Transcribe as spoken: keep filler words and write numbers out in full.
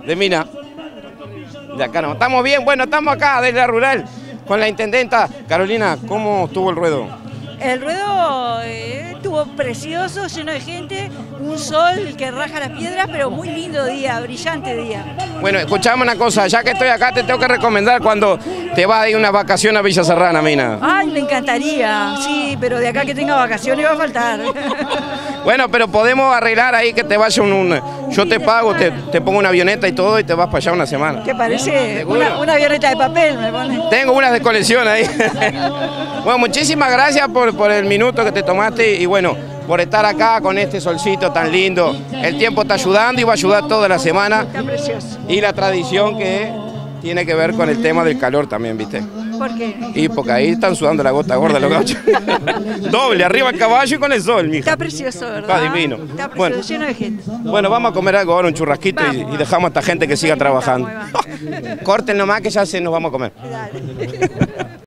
de Mina. De acá no. Estamos bien, bueno, estamos acá desde la rural con la intendenta. Carolina, ¿cómo estuvo el ruedo? El ruedo eh, estuvo precioso, lleno de gente, un sol que raja las piedras, pero muy lindo día, brillante día. Bueno, escuchame una cosa, ya que estoy acá te tengo que recomendar cuando te vas a ir una vacación a Villa Serrana, Mina. Ay, me encantaría, sí, pero de acá que tenga vacaciones va a faltar. Bueno, pero podemos arreglar ahí que te vaya un... un yo te pago, te, te pongo una avioneta y todo y te vas para allá una semana. ¿Qué parece? Una, una avioneta de papel me pone. Tengo unas de colección ahí. Bueno, muchísimas gracias por, por el minuto que te tomaste y bueno, por estar acá con este solcito tan lindo. El tiempo está ayudando y va a ayudar toda la semana. Está precioso. Y la tradición que tiene que ver con el tema del calor también, ¿viste? ¿Por qué? Y porque ahí están sudando la gota gorda los gauchos. Doble, arriba el caballo y con el sol, mija. Está precioso, ¿verdad? Está divino. Está precioso, Bueno, lleno de gente. Bueno, vamos a comer algo ahora, un churrasquito y, y dejamos a esta gente que siga trabajando. Corten nomás que ya se nos vamos a comer. Dale.